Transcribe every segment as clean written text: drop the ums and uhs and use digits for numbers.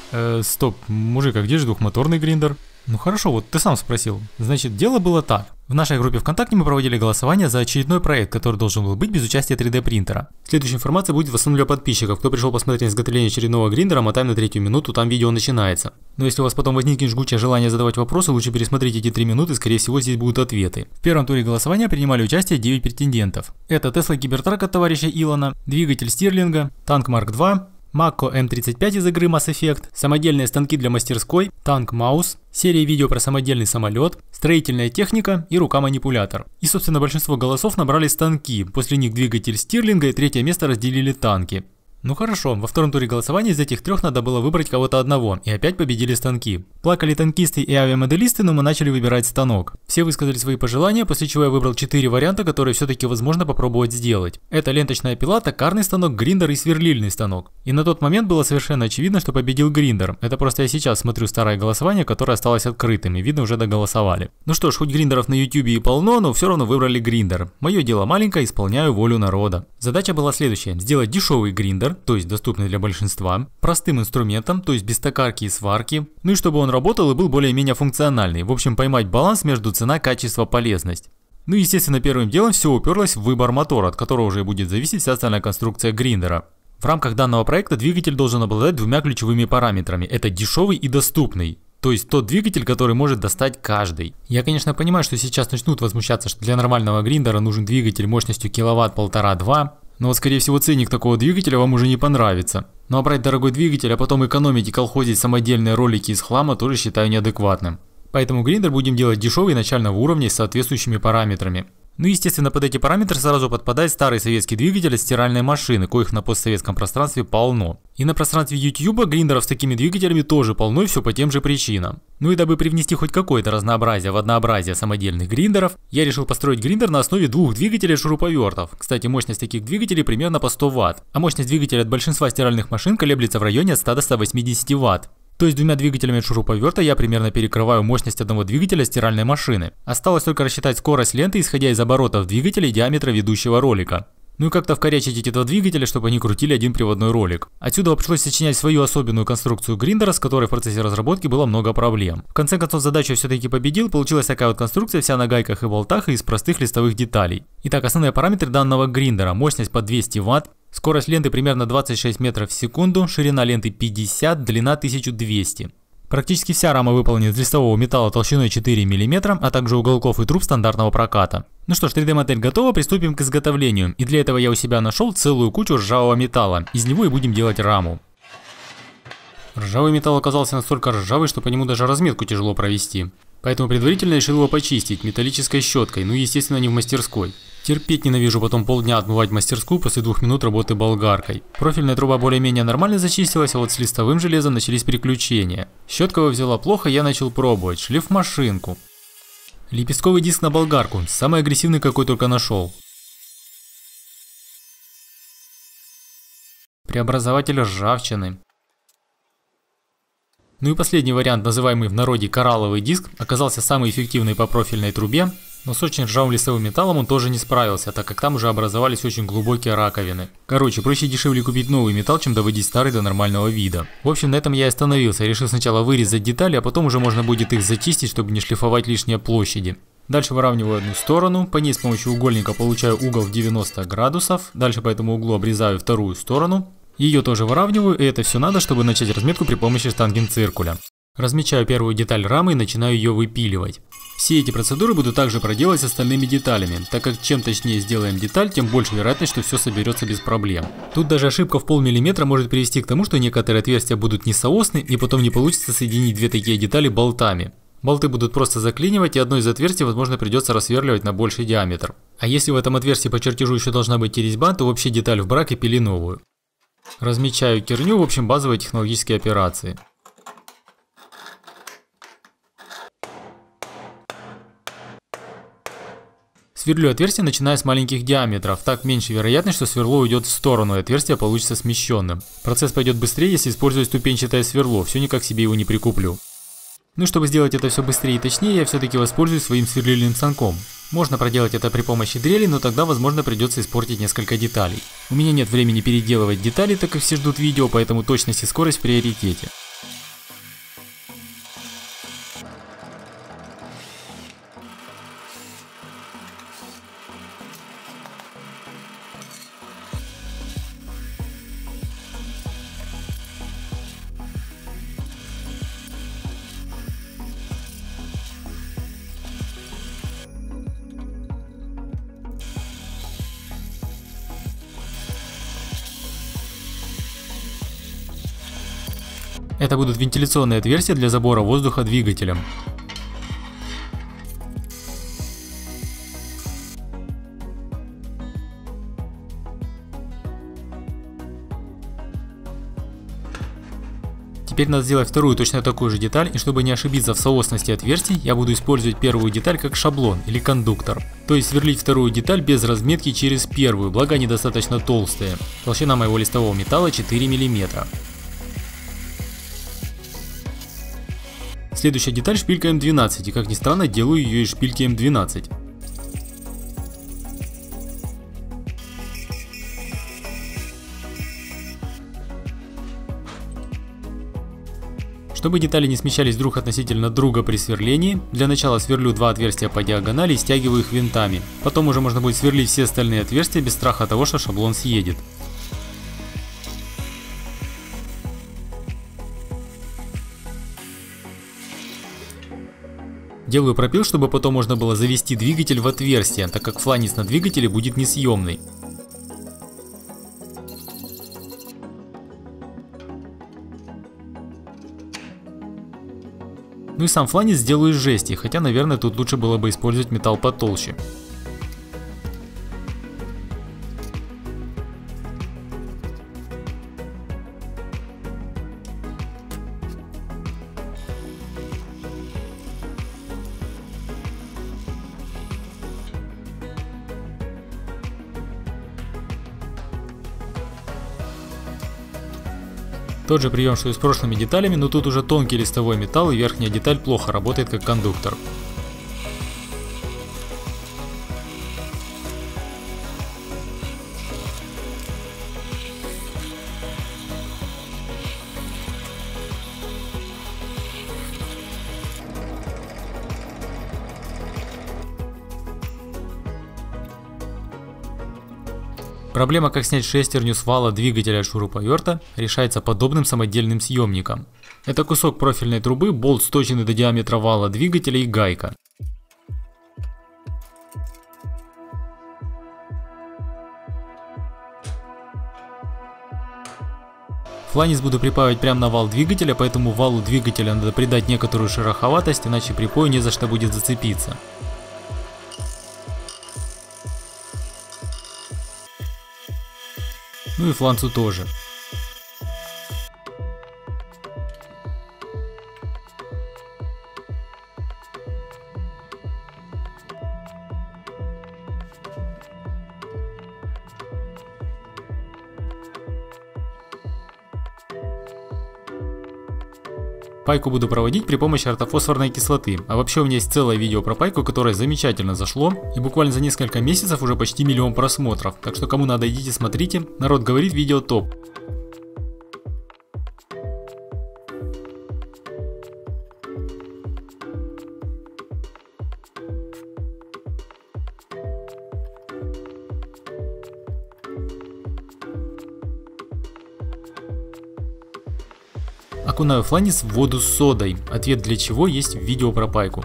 Стоп, мужик, а где же двухмоторный гриндер? Ну хорошо, вот ты сам спросил. Значит, дело было так. В нашей группе ВКонтакте мы проводили голосование за очередной проект, который должен был быть без участия 3D принтера. Следующая информация будет в основном для подписчиков. Кто пришел посмотреть изготовление очередного гриндера, мотаем на 3-ю минуту, там видео начинается. Но если у вас потом возникнет жгучее желание задавать вопросы, лучше пересмотрите эти 3 минуты, скорее всего здесь будут ответы. В первом туре голосования принимали участие 9 претендентов. Это Tesla Cybertruck от товарища Илона, двигатель Стирлинга, танк Марк II, Макко М35 из игры Mass Effect, самодельные станки для мастерской, танк Маус, серия видео про самодельный самолет, строительная техника и рука-манипулятор. И собственно большинство голосов набрали станки, после них двигатель Стирлинга и 3-е место разделили танки. Ну хорошо, во втором туре голосования из этих 3 надо было выбрать кого-то одного, и опять победили станки. Плакали танкисты и авиамоделисты, но мы начали выбирать станок. Все высказали свои пожелания, после чего я выбрал 4 варианта, которые все-таки возможно попробовать сделать. Это ленточная пила, токарный станок, гриндер и сверлильный станок. И на тот момент было совершенно очевидно, что победил гриндер. Это просто я сейчас смотрю старое голосование, которое осталось открытым, и видно уже доголосовали. Ну что ж, хоть гриндеров на YouTube и полно, но все равно выбрали гриндер. Мое дело маленькое, исполняю волю народа. Задача была следующая: сделать дешевый гриндер, то есть доступный для большинства, простым инструментом, то есть без токарки и сварки, ну и чтобы он работал и был более-менее функциональный. В общем, поймать баланс между цена, качество, полезность. Ну и естественно, первым делом все уперлось в выбор мотора, от которого уже будет зависеть вся остальная конструкция гриндера. В рамках данного проекта двигатель должен обладать 2 ключевыми параметрами. Это дешевый и доступный. То есть тот двигатель, который может достать каждый. Я, конечно, понимаю, что сейчас начнут возмущаться, что для нормального гриндера нужен двигатель мощностью киловатт 1,5-2. Но вот скорее всего ценник такого двигателя вам уже не понравится. Ну а брать дорогой двигатель, а потом экономить и колхозить самодельные ролики из хлама тоже считаю неадекватным. Поэтому гриндер будем делать дешевый начального уровня с соответствующими параметрами. Ну и естественно под эти параметры сразу подпадает старый советский двигатель от стиральной машины, коих на постсоветском пространстве полно. И на пространстве YouTube гриндеров с такими двигателями тоже полно, и все по тем же причинам. Ну и дабы привнести хоть какое-то разнообразие в однообразие самодельных гриндеров, я решил построить гриндер на основе 2 двигателей шуруповертов. Кстати, мощность таких двигателей примерно по 100 Вт, а мощность двигателя от большинства стиральных машин колеблется в районе от 100 до 180 Вт. То есть 2 двигателями от шуруповерта я примерно перекрываю мощность одного двигателя стиральной машины. Осталось только рассчитать скорость ленты, исходя из оборотов двигателя и диаметра ведущего ролика. Ну и как-то вкорячить эти 2 двигателя, чтобы они крутили один приводной ролик. Отсюда пришлось сочинять свою особенную конструкцию гриндера, с которой в процессе разработки было много проблем. В конце концов задачу все-таки победил, получилась такая вот конструкция, вся на гайках и болтах и из простых листовых деталей. Итак, основные параметры данного гриндера: мощность по 200 Вт, скорость ленты примерно 26 метров в секунду, ширина ленты 50, длина 1200. Практически вся рама выполнена из листового металла толщиной 4 мм, а также уголков и труб стандартного проката. Ну что ж, 3D модель готова, приступим к изготовлению. И для этого я у себя нашел целую кучу ржавого металла. Из него и будем делать раму. Ржавый металл оказался настолько ржавый, что по нему даже разметку тяжело провести. Поэтому предварительно решил его почистить металлической щеткой, ну и естественно не в мастерской. Терпеть ненавижу потом полдня отмывать мастерскую после 2 минут работы болгаркой. Профильная труба более-менее нормально зачистилась, а вот с листовым железом начались приключения. Щетка его взяла плохо, я начал пробовать. Шлифмашинку. Лепестковый диск на болгарку, самый агрессивный какой только нашел. Преобразователь ржавчины. Ну и последний вариант, называемый в народе коралловый диск, оказался самый эффективный по профильной трубе, но с очень ржавым листовым металлом он тоже не справился, так как там уже образовались очень глубокие раковины. Короче, проще и дешевле купить новый металл, чем доводить старый до нормального вида. В общем, на этом я и остановился, решил сначала вырезать детали, а потом уже можно будет их зачистить, чтобы не шлифовать лишние площади. Дальше выравниваю одну сторону, по ней с помощью угольника получаю угол в 90 градусов, дальше по этому углу обрезаю вторую сторону. Ее тоже выравниваю, и это все надо, чтобы начать разметку при помощи штангенциркуля. Размечаю первую деталь рамы и начинаю ее выпиливать. Все эти процедуры буду также проделать с остальными деталями, так как чем точнее сделаем деталь, тем больше вероятность, что все соберется без проблем. Тут даже ошибка в полмиллиметра может привести к тому, что некоторые отверстия будут несоосны и потом не получится соединить 2 такие детали болтами. Болты будут просто заклинивать, и одно из отверстий, возможно, придется рассверливать на больший диаметр. А если в этом отверстии по чертежу еще должна быть резьба, то вообще деталь в брак и пили новую. Размечаю керню, в общем, базовые технологические операции. Сверлю отверстие, начиная с маленьких диаметров, так меньше вероятность, что сверло уйдет в сторону и отверстие получится смещенным. Процесс пойдет быстрее, если использовать ступенчатое сверло, все никак себе его не прикуплю. Ну, чтобы сделать это все быстрее и точнее, я все-таки воспользуюсь своим сверлильным станком. Можно проделать это при помощи дрели, но тогда, возможно, придется испортить несколько деталей. У меня нет времени переделывать детали, так как все ждут видео, поэтому точность и скорость в приоритете. Это будут вентиляционные отверстия для забора воздуха двигателем. Теперь надо сделать вторую точно такую же деталь, и чтобы не ошибиться в соосности отверстий, я буду использовать первую деталь как шаблон или кондуктор. То есть сверлить вторую деталь без разметки через первую, благо они достаточно толстые. Толщина моего листового металла 4 мм. Следующая деталь шпилька М12, и как ни странно, делаю ее из шпильки М12. Чтобы детали не смещались друг относительно друга при сверлении, для начала сверлю два отверстия по диагонали и стягиваю их винтами. Потом уже можно будет сверлить все остальные отверстия без страха того, что шаблон съедет. Делаю пропил, чтобы потом можно было завести двигатель в отверстие, так как фланец на двигателе будет несъемный. Ну и сам фланец сделаю из жести, хотя, наверное, тут лучше было бы использовать металл потолще. Тот же прием, что и с прошлыми деталями, но тут уже тонкий листовой металл, и верхняя деталь плохо работает как кондуктор. Проблема, как снять шестерню с вала двигателя шуруповерта, решается подобным самодельным съемником. Это кусок профильной трубы, болт сточенный до диаметра вала двигателя и гайка. Фланец буду припаивать прямо на вал двигателя, поэтому валу двигателя надо придать некоторую шероховатость, иначе припою не за что будет зацепиться. Ну и фланцу тоже. Пайку буду проводить при помощи ортофосфорной кислоты. А вообще у меня есть целое видео про пайку, которое замечательно зашло. И буквально за несколько месяцев уже почти 1 000 000 просмотров. Так что кому надо, идите смотрите. Народ говорит, видео топ. Окунаю фланец в воду с содой, ответ для чего есть в видео про пайку.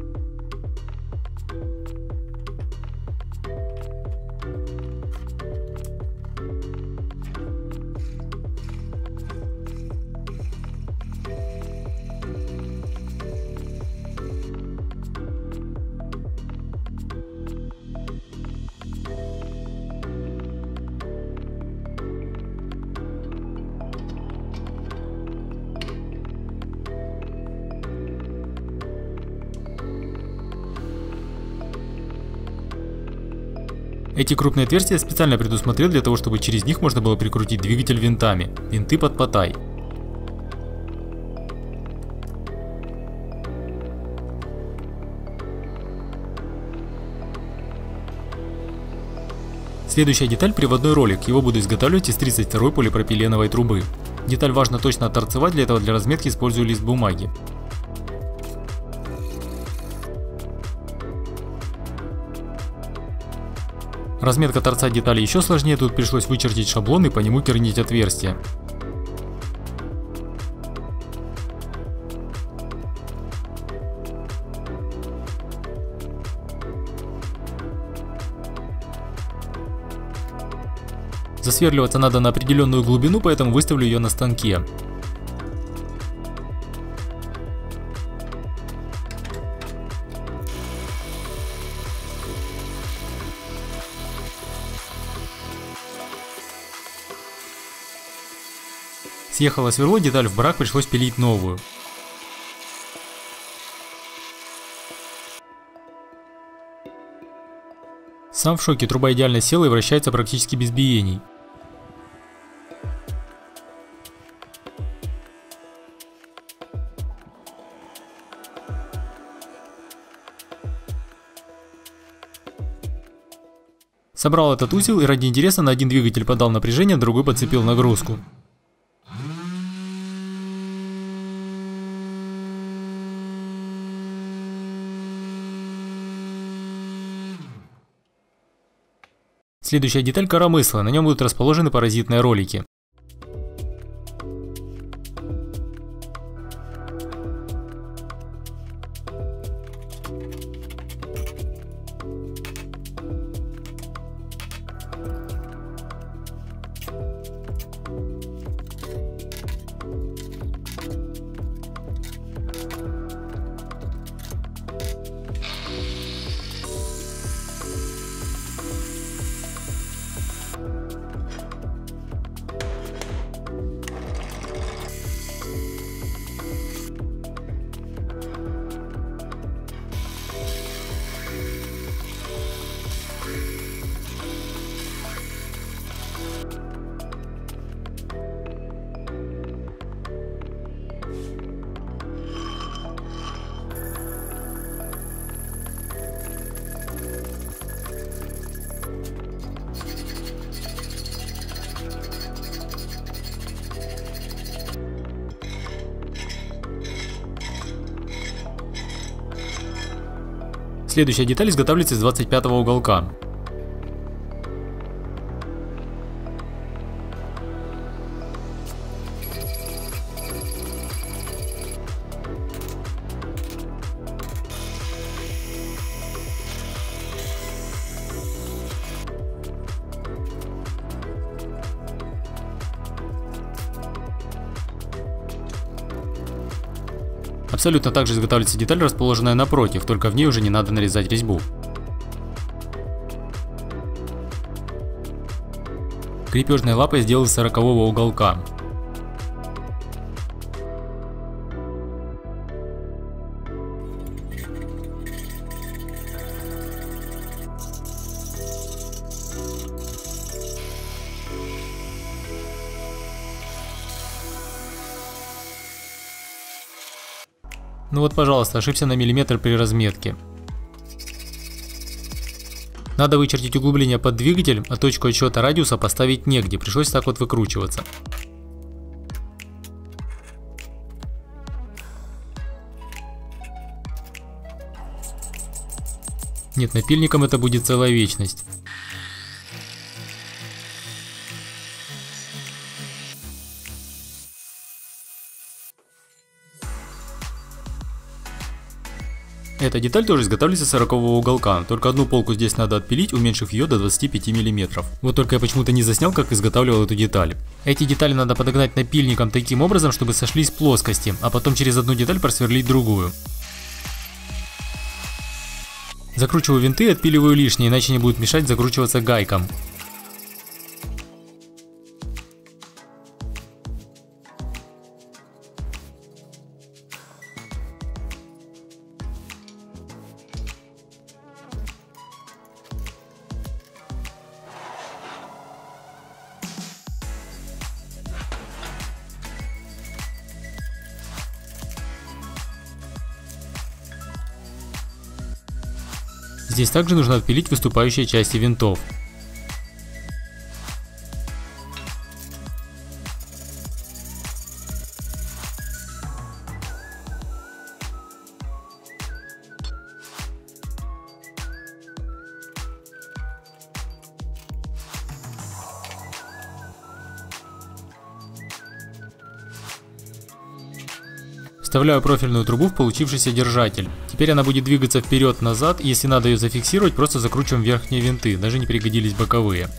Эти крупные отверстия я специально предусмотрел для того, чтобы через них можно было прикрутить двигатель винтами. Винты под потай. Следующая деталь — приводной ролик. Его буду изготавливать из 32-й полипропиленовой трубы. Деталь важно точно отторцевать, для этого для разметки использую лист бумаги. Разметка торца детали еще сложнее, тут пришлось вычертить шаблон и по нему кернить отверстия. Засверливаться надо на определенную глубину, поэтому выставлю ее на станке. Съехало сверло, деталь в брак, пришлось пилить новую. Сам в шоке, труба идеально села и вращается практически без биений. Собрал этот узел и ради интереса на один двигатель подал напряжение, другой подцепил нагрузку. Следующая деталь — коромысло, на нем будут расположены паразитные ролики. Следующая деталь изготавливается из 25-го уголка. Абсолютно так же изготавливается деталь, расположенная напротив, только в ней уже не надо нарезать резьбу. Крепежная лапа я сделал из 40-го уголка. Ну вот, пожалуйста, ошибся на миллиметр при разметке. Надо вычертить углубление под двигатель, а точку отсчета радиуса поставить негде, пришлось так вот выкручиваться. Нет, напильником это будет целая вечность. Эта деталь тоже изготавливается с 40-го уголка, только одну полку здесь надо отпилить, уменьшив ее до 25 мм. Вот только я почему-то не заснял, как изготавливал эту деталь. Эти детали надо подогнать напильником таким образом, чтобы сошлись плоскости, а потом через одну деталь просверлить другую. Закручиваю винты и отпиливаю лишнее, иначе не будет мешать закручиваться гайкам. Здесь также нужно отпилить выступающие части винтов. Вставляю профильную трубу в получившийся держатель. Теперь она будет двигаться вперед-назад, и если надо ее зафиксировать, просто закручиваем верхние винты, даже не пригодились боковые.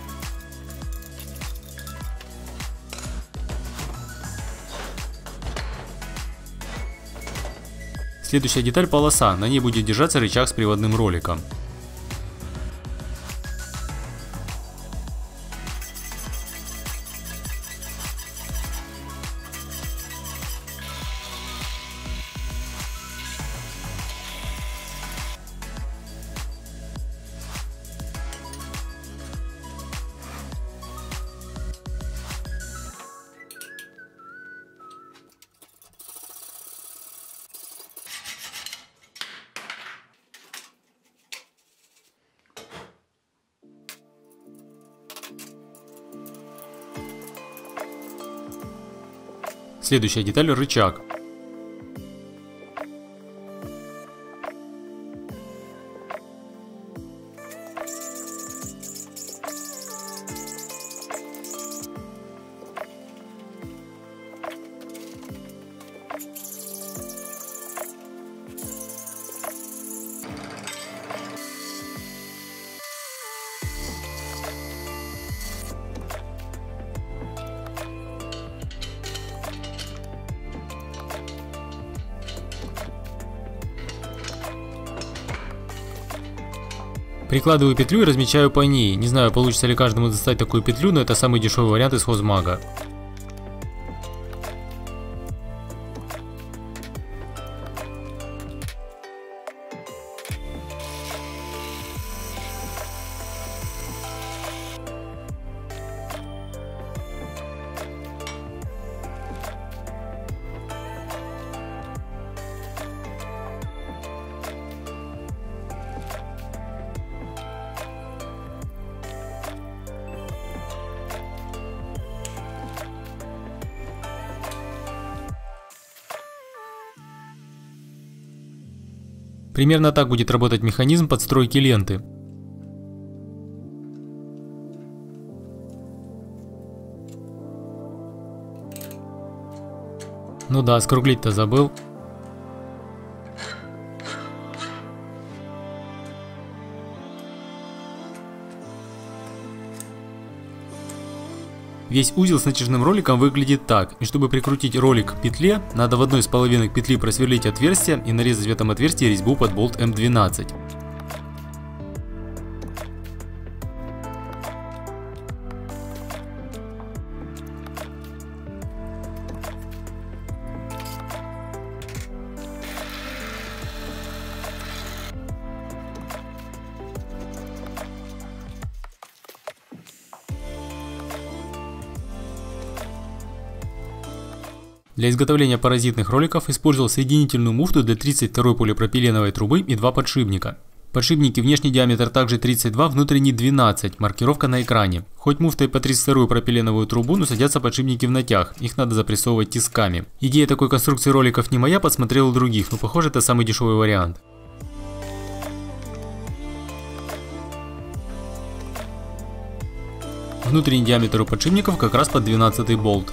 Следующая деталь — полоса, на ней будет держаться рычаг с приводным роликом. Следующая деталь – рычаг. Прикладываю петлю и размечаю по ней. Не знаю, получится ли каждому достать такую петлю, но это самый дешевый вариант из хозмага. Примерно так будет работать механизм подстройки ленты. Ну да, скруглить-то забыл. Весь узел с натяжным роликом выглядит так, и чтобы прикрутить ролик к петле, надо в одной из половинок петли просверлить отверстие и нарезать в этом отверстии резьбу под болт М12. Для изготовления паразитных роликов использовал соединительную муфту для 32-й полипропиленовой трубы и два подшипника. Подшипники внешний диаметр также 32, внутренний 12, маркировка на экране. Хоть муфтой по 32-ю пропиленовую трубу, но садятся подшипники в натяг, их надо запрессовывать тисками. Идея такой конструкции роликов не моя, подсмотрел у других, но похоже это самый дешевый вариант. Внутренний диаметр у подшипников как раз под 12-й болт.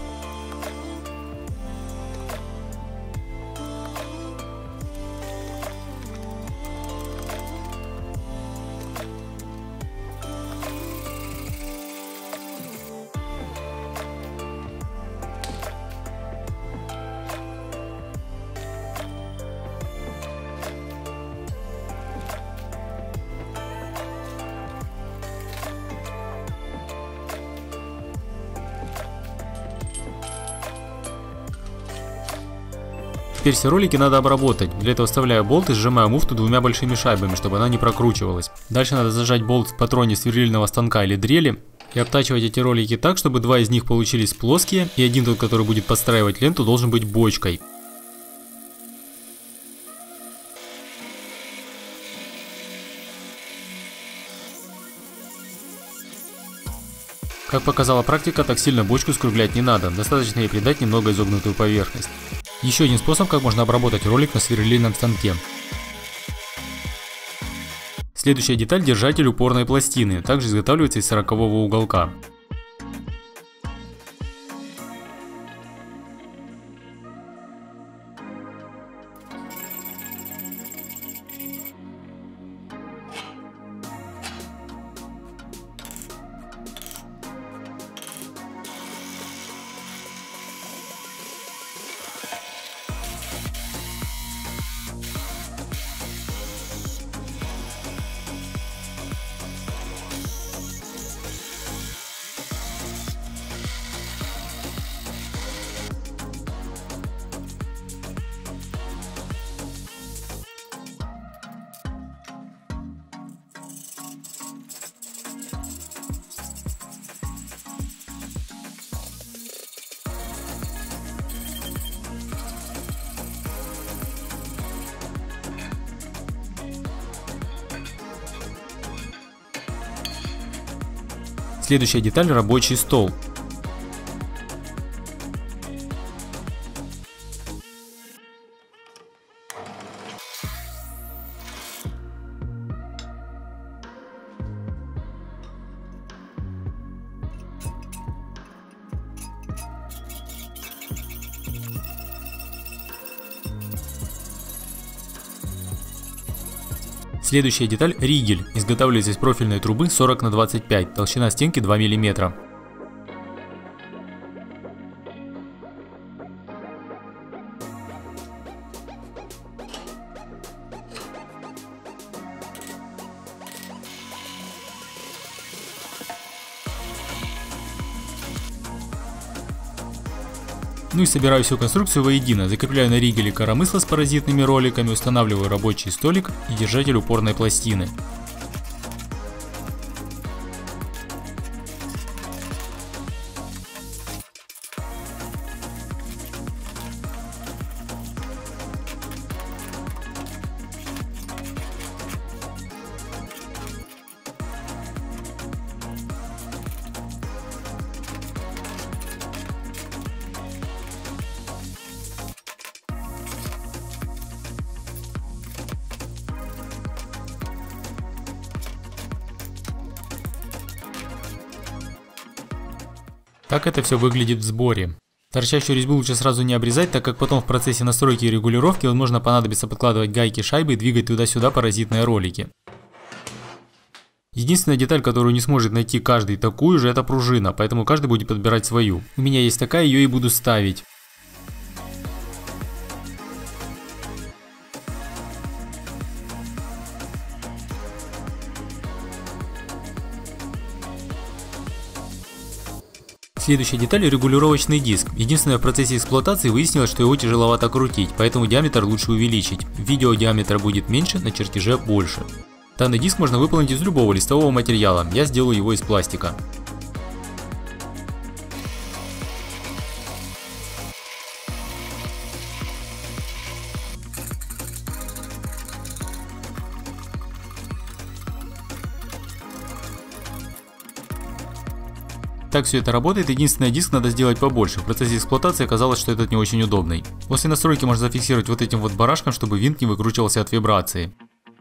Теперь все ролики надо обработать. Для этого вставляю болт и сжимаю муфту двумя большими шайбами, чтобы она не прокручивалась. Дальше надо зажать болт в патроне сверлильного станка или дрели и обтачивать эти ролики так, чтобы два из них получились плоские, и один тот, который будет подстраивать ленту, должен быть бочкой. Как показала практика, так сильно бочку скруглять не надо, достаточно ей придать немного изогнутую поверхность. Еще один способ, как можно обработать ролик на сверлильном станке. Следующая деталь – держатель упорной пластины, также изготавливается из 40-го уголка. Следующая деталь – рабочий стол. Следующая деталь – ригель. Изготавливается из профильной трубы 40 на 25, толщина стенки 2 мм. Ну и собираю всю конструкцию воедино, закрепляю на ригеле коромысло с паразитными роликами, устанавливаю рабочий столик и держатель упорной пластины. Так это все выглядит в сборе. Торчащую резьбу лучше сразу не обрезать, так как потом в процессе настройки и регулировки возможно понадобится подкладывать гайки, шайбы и двигать туда-сюда паразитные ролики. Единственная деталь, которую не сможет найти каждый такую же, это пружина, поэтому каждый будет подбирать свою. У меня есть такая, ее и буду ставить. Следующая деталь – регулировочный диск. Единственное, в процессе эксплуатации выяснилось, что его тяжеловато крутить, поэтому диаметр лучше увеличить. В видео диаметр будет меньше, на чертеже больше. Данный диск можно выполнить из любого листового материала, я сделаю его из пластика. Так все это работает, единственное, диск надо сделать побольше. В процессе эксплуатации оказалось, что этот не очень удобный. После настройки можно зафиксировать вот этим вот барашком, чтобы винт не выкручивался от вибрации.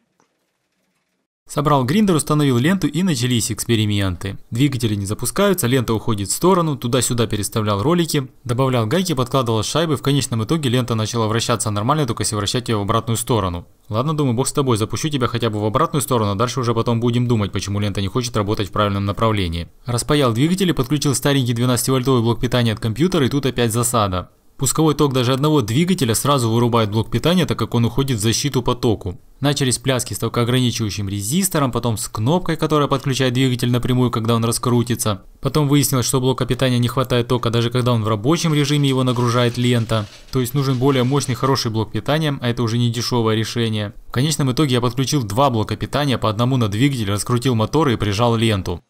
Собрал гриндер, установил ленту и начались эксперименты. Двигатели не запускаются, лента уходит в сторону, туда-сюда переставлял ролики, добавлял гайки, подкладывал шайбы, в конечном итоге лента начала вращаться нормально, только если вращать ее в обратную сторону. Ладно, думаю, бог с тобой, запущу тебя хотя бы в обратную сторону, а дальше уже потом будем думать, почему лента не хочет работать в правильном направлении. Распаял двигатель и подключил старенький 12-вольтовый блок питания от компьютера, и тут опять засада. Пусковой ток даже одного двигателя сразу вырубает блок питания, так как он уходит в защиту по току. Начались пляски с токоограничивающим резистором, потом с кнопкой, которая подключает двигатель напрямую, когда он раскрутится. Потом выяснилось, что блока питания не хватает тока, даже когда он в рабочем режиме его нагружает лента. То есть нужен более мощный, хороший блок питания, а это уже не дешевое решение. В конечном итоге я подключил два блока питания, по одному на двигатель, раскрутил моторы и прижал ленту.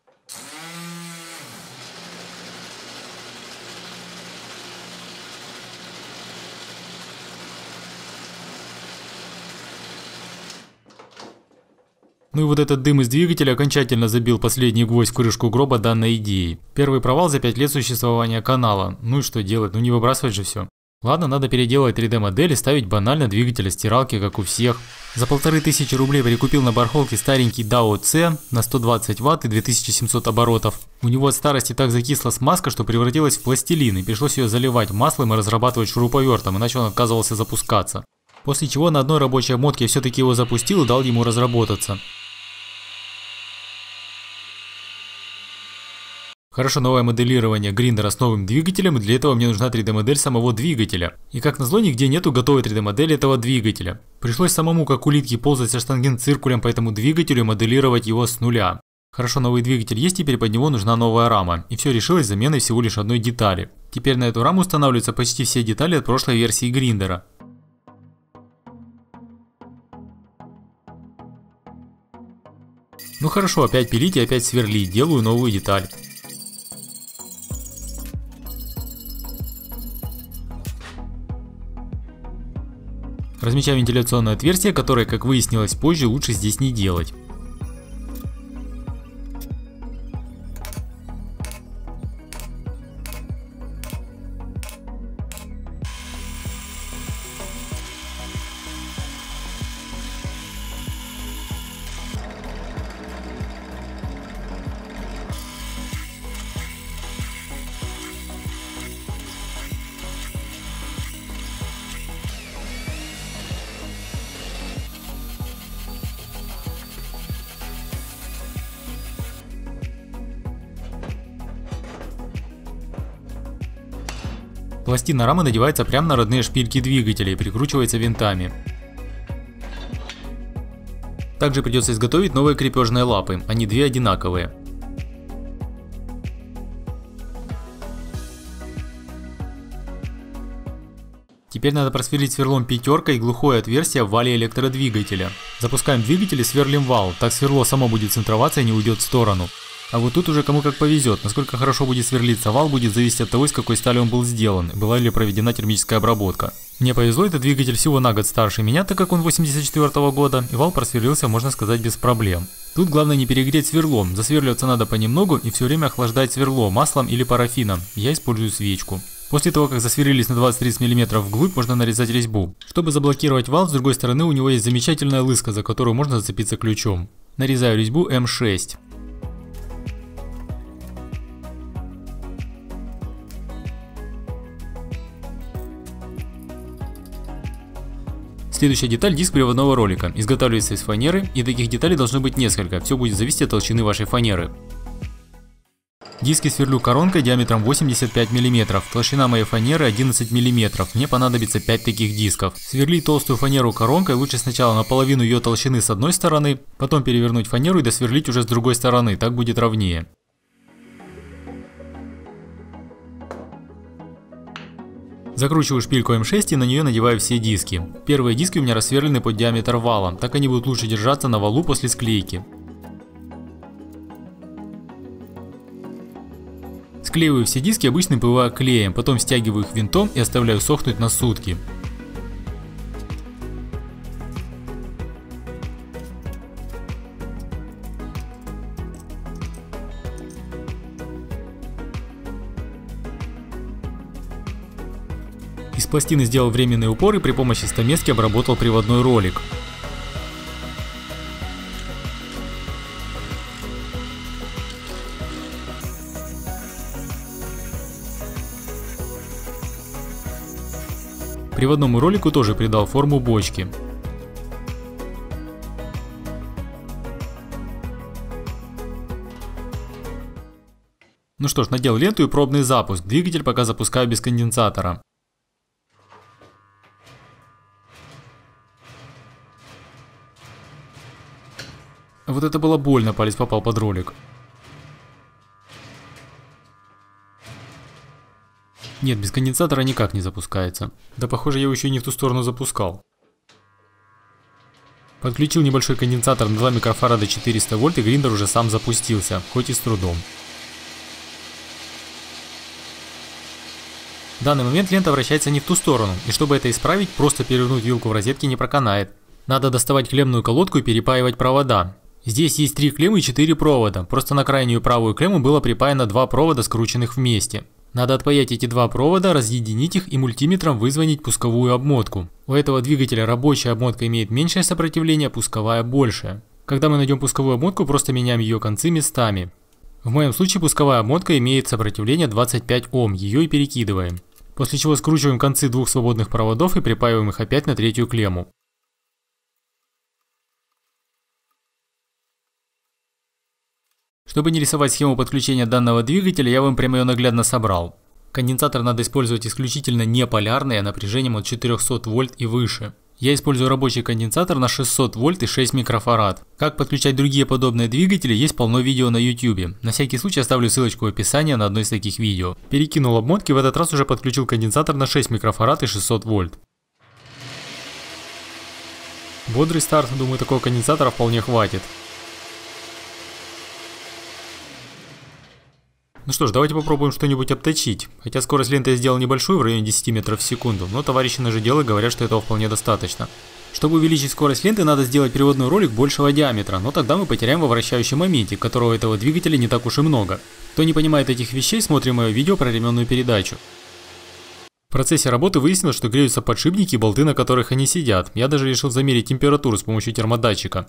Ну и вот этот дым из двигателя окончательно забил последний гвоздь в крышку гроба данной идеи. Первый провал за 5 лет существования канала. Ну и что делать, ну не выбрасывать же все. Ладно, надо переделывать 3D модель и ставить банально двигателя стиралки, как у всех. За 1500 рублей прикупил на барахолке старенький DAO C на 120 Вт и 2700 оборотов. У него от старости так закисла смазка, что превратилась в пластилин, и пришлось ее заливать маслом и разрабатывать шуруповертом, иначе он отказывался запускаться. После чего на одной рабочей обмотке я все-таки его запустил и дал ему разработаться. Хорошо, новое моделирование гриндера с новым двигателем, и для этого мне нужна 3D модель самого двигателя. И как назло, нигде нету готовой 3D модели этого двигателя. Пришлось самому как улитки ползать со штангенциркулем по этому двигателю и моделировать его с нуля. Хорошо, новый двигатель есть, теперь под него нужна новая рама. И все решилось заменой всего лишь одной детали. Теперь на эту раму устанавливаются почти все детали от прошлой версии гриндера. Ну хорошо, опять пилить и опять сверлить, делаю новую деталь. Размечаю вентиляционное отверстие, которое, как выяснилось позже, лучше здесь не делать. Пластина рамы надевается прямо на родные шпильки двигателя и прикручивается винтами. Также придется изготовить новые крепежные лапы, они две одинаковые. Теперь надо просверлить сверлом пятеркой глухое отверстие в вале электродвигателя. Запускаем двигатель и сверлим вал, так сверло само будет центроваться и не уйдет в сторону. А вот тут уже кому как повезет, насколько хорошо будет сверлиться вал, будет зависеть от того, из какой стали он был сделан, была ли проведена термическая обработка. Мне повезло, этот двигатель всего на год старше меня, так как он 84 года, и вал просверлился, можно сказать, без проблем. Тут главное не перегреть сверлом, засверливаться надо понемногу и все время охлаждать сверло маслом или парафином, я использую свечку. После того, как засверлились на 20-30 мм вглубь, можно нарезать резьбу. Чтобы заблокировать вал, с другой стороны у него есть замечательная лыска, за которую можно зацепиться ключом. Нарезаю резьбу М6. Следующая деталь – диск приводного ролика. Изготавливается из фанеры, и таких деталей должно быть несколько, все будет зависеть от толщины вашей фанеры. Диски сверлю коронкой диаметром 85 мм, толщина моей фанеры 11 мм, мне понадобится 5 таких дисков. Сверлить толстую фанеру коронкой лучше сначала наполовину ее толщины с одной стороны, потом перевернуть фанеру и досверлить уже с другой стороны, так будет ровнее. Закручиваю шпильку М6 и на нее надеваю все диски. Первые диски у меня рассверлены под диаметр вала, так они будут лучше держаться на валу после склейки. Склеиваю все диски обычным ПВА клеем, потом стягиваю их винтом и оставляю сохнуть на сутки. Из пластины сделал временные упоры и при помощи стамески обработал приводной ролик. Приводному ролику тоже придал форму бочки. Ну что ж, надел ленту и пробный запуск. Двигатель пока запускаю без конденсатора. Вот это было больно, палец попал под ролик. Нет, без конденсатора никак не запускается. Да похоже, я его еще и не в ту сторону запускал. Подключил небольшой конденсатор на 2 микрофарада 400 вольт и гриндер уже сам запустился, хоть и с трудом. В данный момент лента вращается не в ту сторону, и чтобы это исправить, просто перевернуть вилку в розетке не проканает. Надо доставать клеммную колодку и перепаивать провода. Здесь есть 3 клеммы и 4 провода, просто на крайнюю правую клемму было припаяно 2 провода, скрученных вместе. Надо отпаять эти 2 провода, разъединить их и мультиметром вызвонить пусковую обмотку. У этого двигателя рабочая обмотка имеет меньшее сопротивление, пусковая большее. Когда мы найдем пусковую обмотку, просто меняем ее концы местами. В моем случае пусковая обмотка имеет сопротивление 25 Ом, ее и перекидываем. После чего скручиваем концы 2 свободных проводов и припаиваем их опять на 3-ю клемму. Чтобы не рисовать схему подключения данного двигателя, я вам прямо ее наглядно собрал. Конденсатор надо использовать исключительно неполярный, а напряжением от 400 вольт и выше. Я использую рабочий конденсатор на 600 вольт и 6 микрофарад. Как подключать другие подобные двигатели, есть полно видео на YouTube. На всякий случай оставлю ссылочку в описании на одно из таких видео. Перекинул обмотки, в этот раз уже подключил конденсатор на 6 микрофарад и 600 вольт. Бодрый старт, думаю, такого конденсатора вполне хватит. Ну что ж, давайте попробуем что-нибудь обточить. Хотя скорость ленты я сделал небольшую, в районе 10 метров в секунду, но товарищи на дело говорят, что этого вполне достаточно. Чтобы увеличить скорость ленты, надо сделать приводной ролик большего диаметра, но тогда мы потеряем во вращающем моменте, которого у этого двигателя не так уж и много. Кто не понимает этих вещей, смотрим мое видео про ременную передачу. В процессе работы выяснилось, что греются подшипники и болты, на которых они сидят. Я даже решил замерить температуру с помощью термодатчика.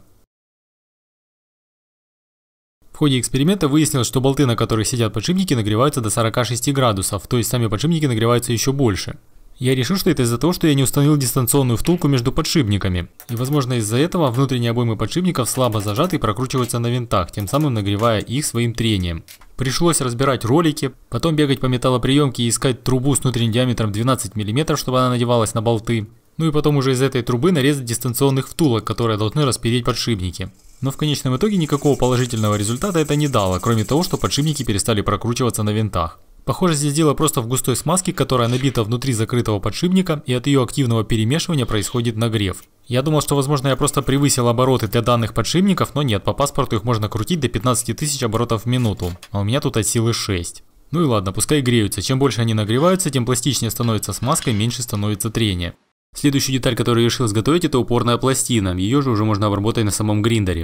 В ходе эксперимента выяснилось, что болты, на которых сидят подшипники, нагреваются до 46 градусов, то есть сами подшипники нагреваются еще больше. Я решил, что это из-за того, что я не установил дистанционную втулку между подшипниками. И возможно из-за этого внутренние обоймы подшипников слабо зажаты и прокручиваются на винтах, тем самым нагревая их своим трением. Пришлось разбирать ролики, потом бегать по металлоприемке и искать трубу с внутренним диаметром 12 мм, чтобы она надевалась на болты. Ну и потом уже из этой трубы нарезать дистанционных втулок, которые должны распереть подшипники. Но в конечном итоге никакого положительного результата это не дало, кроме того, что подшипники перестали прокручиваться на винтах. Похоже, здесь дело просто в густой смазке, которая набита внутри закрытого подшипника, и от ее активного перемешивания происходит нагрев. Я думал, что возможно я просто превысил обороты для данных подшипников, но нет, по паспорту их можно крутить до 15 тысяч оборотов в минуту, а у меня тут от силы 6. Ну и ладно, пускай греются, чем больше они нагреваются, тем пластичнее становится смазка и меньше становится трение. Следующую деталь, которую я решил изготовить, это упорная пластина, ее же уже можно обработать на самом гриндере.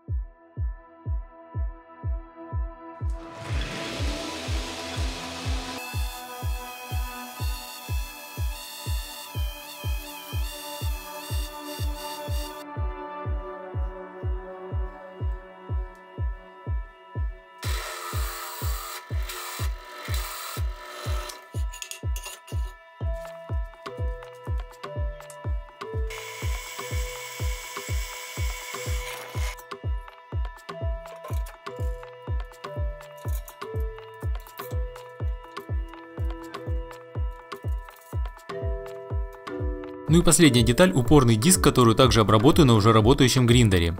Ну и последняя деталь, упорный диск, которую также обработаю на уже работающем гриндере.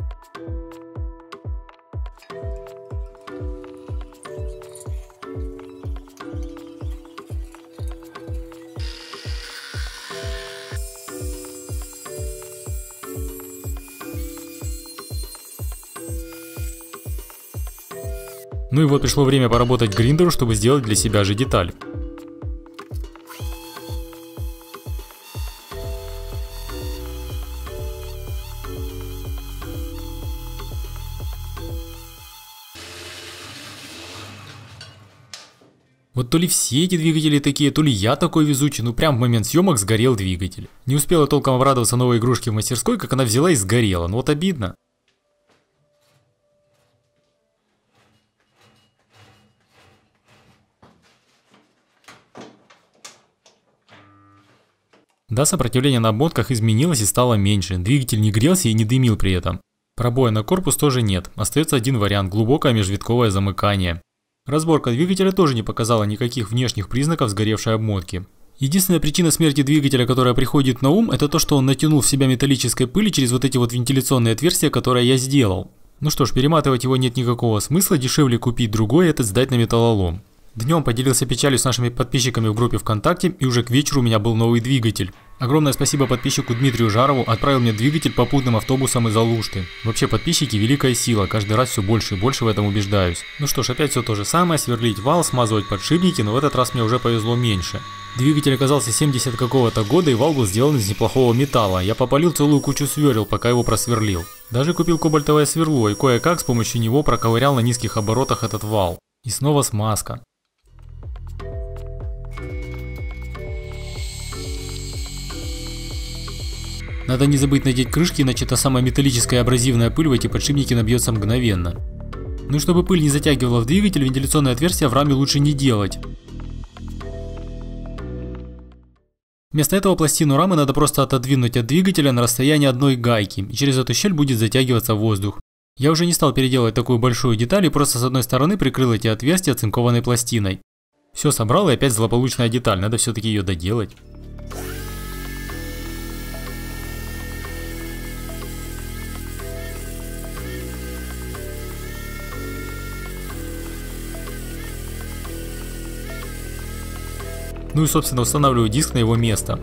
Ну и вот пришло время поработать гриндеру, чтобы сделать для себя же деталь. Вот то ли все эти двигатели такие, то ли я такой везучий, ну прям в момент съемок сгорел двигатель. Не успела толком обрадоваться новой игрушке в мастерской, как она взяла и сгорела, ну вот обидно. Да, сопротивление на обмотках изменилось и стало меньше, двигатель не грелся и не дымил при этом. Пробоя на корпус тоже нет, остается один вариант – глубокое межвитковое замыкание. Разборка двигателя тоже не показала никаких внешних признаков сгоревшей обмотки. Единственная причина смерти двигателя, которая приходит на ум, это то, что он натянул в себя металлической пыли через вот эти вот вентиляционные отверстия, которые я сделал. Ну что ж, перематывать его нет никакого смысла, дешевле купить другой и этот сдать на металлолом. Днем поделился печалью с нашими подписчиками в группе ВКонтакте, и уже к вечеру у меня был новый двигатель. Огромное спасибо подписчику Дмитрию Жарову, отправил мне двигатель попутным автобусом из Алушты. Вообще подписчики великая сила, каждый раз все больше и больше в этом убеждаюсь. Ну что ж, опять все то же самое, сверлить вал, смазывать подшипники, но в этот раз мне уже повезло меньше. Двигатель оказался 70 какого-то года, и вал был сделан из неплохого металла. Я попалил целую кучу сверл, пока его просверлил. Даже купил кобальтовое сверло и кое-как с помощью него проковырял на низких оборотах этот вал. И снова смазка. Надо не забыть надеть крышки, иначе та самая металлическая абразивная пыль в эти подшипники набьется мгновенно. Ну и чтобы пыль не затягивала в двигатель, вентиляционное отверстие в раме лучше не делать. Вместо этого пластину рамы надо просто отодвинуть от двигателя на расстояние одной гайки, и через эту щель будет затягиваться воздух. Я уже не стал переделывать такую большую деталь и просто с одной стороны прикрыл эти отверстия цинкованной пластиной. Все собрал, и опять злополучная деталь, надо все-таки ее доделать. Ну и собственно устанавливаю диск на его место.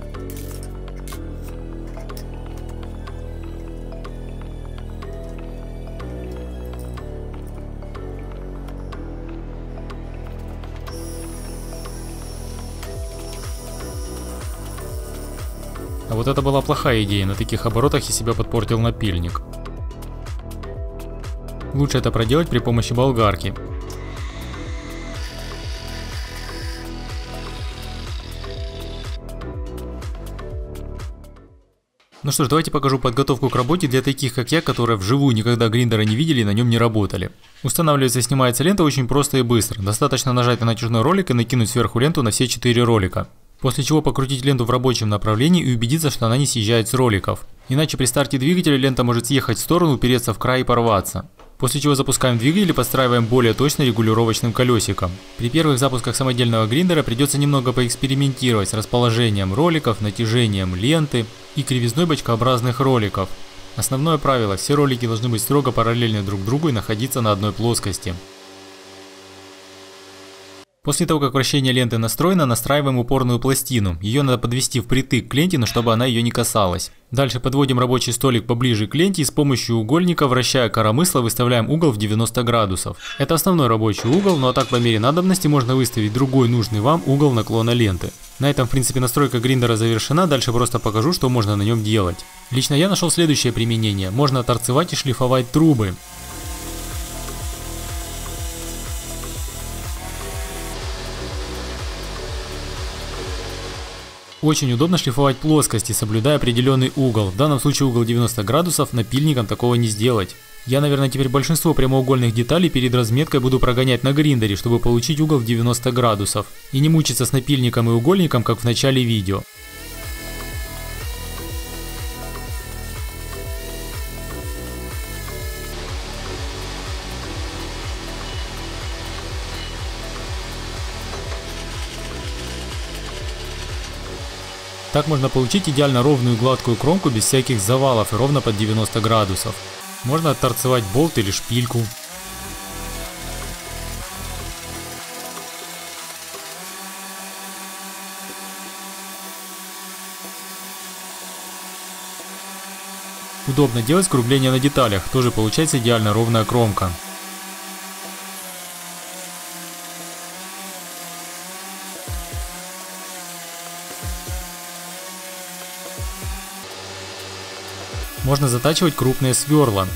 А вот это была плохая идея, на таких оборотах я себя подпортил напильник. Лучше это проделать при помощи болгарки. Ну что ж, давайте покажу подготовку к работе для таких как я, которые вживую никогда гриндера не видели и на нем не работали. Устанавливается и снимается лента очень просто и быстро. Достаточно нажать на натяжной ролик и накинуть сверху ленту на все 4 ролика. После чего покрутить ленту в рабочем направлении и убедиться, что она не съезжает с роликов. Иначе при старте двигателя лента может съехать в сторону, упереться в край и порваться. После чего запускаем двигатель и подстраиваем более точно регулировочным колесиком. При первых запусках самодельного гриндера придется немного поэкспериментировать с расположением роликов, натяжением ленты и кривизной бочкообразных роликов. Основное правило: все ролики должны быть строго параллельны друг другу и находиться на одной плоскости. После того, как вращение ленты настроено, настраиваем упорную пластину. Ее надо подвести впритык к ленте, но чтобы она ее не касалась. Дальше подводим рабочий столик поближе к ленте и с помощью угольника, вращая коромысло, выставляем угол в 90 градусов. Это основной рабочий угол, но так по мере надобности можно выставить другой нужный вам угол наклона ленты. На этом, в принципе, настройка гриндера завершена, дальше просто покажу, что можно на нем делать. Лично я нашел следующее применение. Можно торцевать и шлифовать трубы. Очень удобно шлифовать плоскости, соблюдая определенный угол. В данном случае угол 90 градусов, напильником такого не сделать. Я, наверное, теперь большинство прямоугольных деталей перед разметкой буду прогонять на гриндере, чтобы получить угол в 90 градусов. И не мучиться с напильником и угольником, как в начале видео. Так можно получить идеально ровную гладкую кромку без всяких завалов и ровно под 90 градусов. Можно отторцевать болт или шпильку. Удобно делать скругление на деталях, тоже получается идеально ровная кромка. Можно затачивать крупные сверла.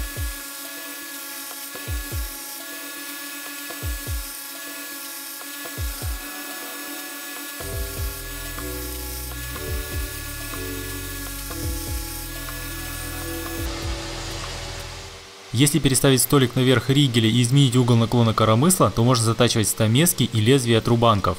Если переставить столик наверх ригеля и изменить угол наклона коромысла, то можно затачивать стамески и лезвия от рубанков.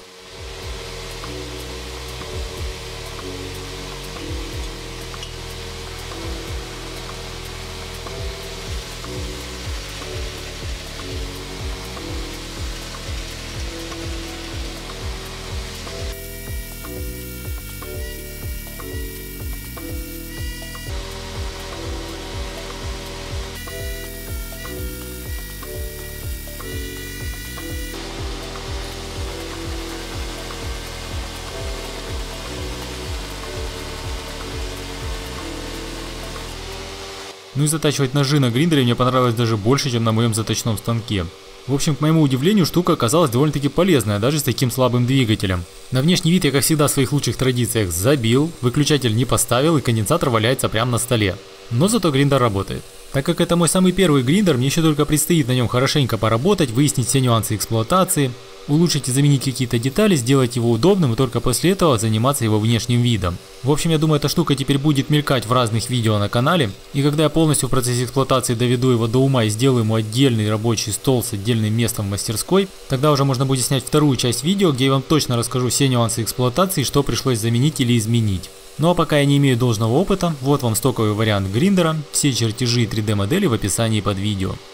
Ну и затачивать ножи на гриндере мне понравилось даже больше, чем на моем заточном станке. В общем, к моему удивлению, штука оказалась довольно-таки полезная, даже с таким слабым двигателем. На внешний вид я, как всегда, в своих лучших традициях забил, выключатель не поставил и конденсатор валяется прямо на столе. Но зато гриндер работает. Так как это мой самый первый гриндер, мне еще только предстоит на нем хорошенько поработать, выяснить все нюансы эксплуатации, улучшить и заменить какие-то детали, сделать его удобным и только после этого заниматься его внешним видом. В общем, я думаю, эта штука теперь будет мелькать в разных видео на канале, и когда я полностью в процессе эксплуатации доведу его до ума и сделаю ему отдельный рабочий стол с отдельным местом в мастерской, тогда уже можно будет снять вторую часть видео, где я вам точно расскажу все нюансы эксплуатации, что пришлось заменить или изменить. Ну а пока я не имею должного опыта, вот вам стоковый вариант гриндера, все чертежи и 3D модели в описании под видео.